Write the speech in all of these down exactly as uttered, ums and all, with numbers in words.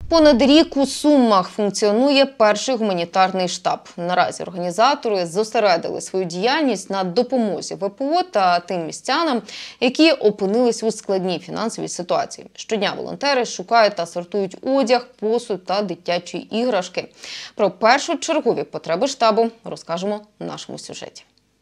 Понад рік у Сумах функціонує перший гуманітарний штаб. Наразі організатори зосередили свою діяльність на допомозі ве пе о та тим містянам, які опинились у складній фінансовій ситуації. Щодня волонтери шукають та сортують одяг, посуд та дитячі іграшки. Про першочергові потреби штабу розкажемо в нашому сюжеті.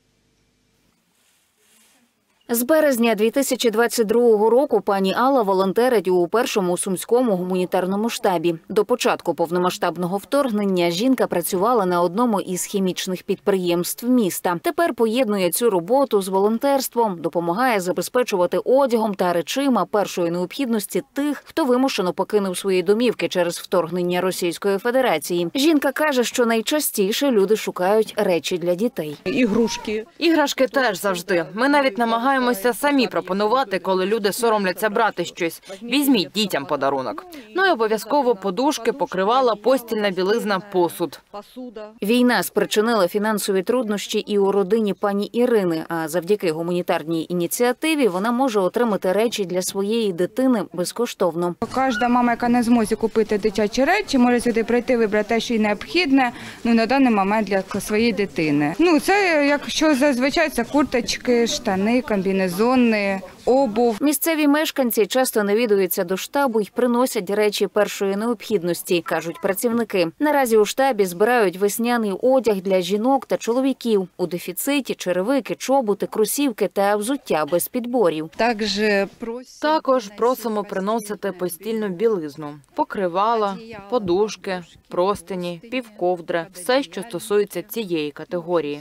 З березня дві тисячі двадцять другого року пані Алла волонтерить у першому сумському гуманітарному штабі. До початку повномасштабного вторгнення жінка працювала на одному із хімічних підприємств міста. Тепер поєднує цю роботу з волонтерством, допомагає забезпечувати одягом та речима першої необхідності тих, хто вимушено покинув свої домівки через вторгнення Російської Федерації. Жінка каже, що найчастіше люди шукають речі для дітей. Ігрушки. Іграшки теж завжди. Ми навіть намагаємося Намагаємося самі пропонувати, коли люди соромляться брати щось. Візьміть дітям подарунок. Ну і обов'язково подушки, покривала, постільна білизна, посуд. Війна спричинила фінансові труднощі і у родині пані Ірини, а завдяки гуманітарній ініціативі вона може отримати речі для своєї дитини безкоштовно. Кожна мама, яка не зможе купити дитячі речі, може сюди прийти, вибрати те, що їй необхідне, ну, на даний момент для своєї дитини. Ну, це, якщо зазвичай, це курточки, штани, комбінезони, обув. Місцеві мешканці часто навідуються до штабу й приносять речі першої необхідності, кажуть працівники. Наразі у штабі збирають весняний одяг для жінок та чоловіків. У дефіциті черевики, чоботи, кросівки та взуття без підборів. Також просимо приносити постільну білизну, покривала, подушки, простині, півковдри, все, що стосується цієї категорії.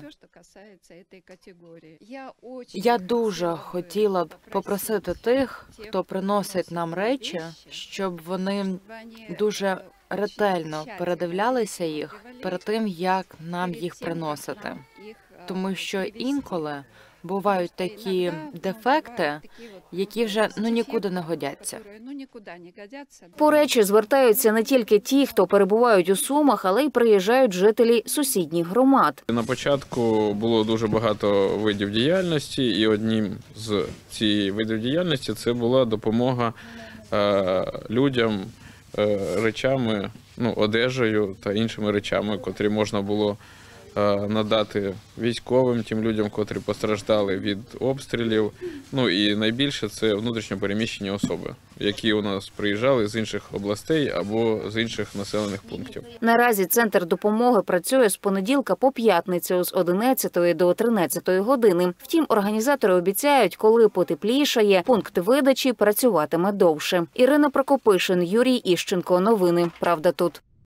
Я дуже хотіла б попросити тих, хто приносить нам речі, щоб вони дуже ретельно передивлялися їх перед тим, як нам їх приносити. Тому що інколи бувають такі дефекти, які вже ну нікуди не годяться. По речі звертаються не тільки ті, хто перебувають у Сумах, але й приїжджають жителі сусідніх громад. На початку було дуже багато видів діяльності, і одним з цієї видів діяльності це була допомога людям речами, ну, одежею та іншими речами, котрі можна було надати військовим, тим людям, котрі постраждали від обстрілів. Ну і найбільше це внутрішньо переміщені особи, які у нас приїжджали з інших областей або з інших населених пунктів. Наразі центр допомоги працює з понеділка по п'ятницю з одинадцятої до тринадцятої години. Втім, організатори обіцяють, коли потеплішає, пункт видачі працюватиме довше. Ірина Прокопишин, Юрій Іщенко. Новини. Правда тут.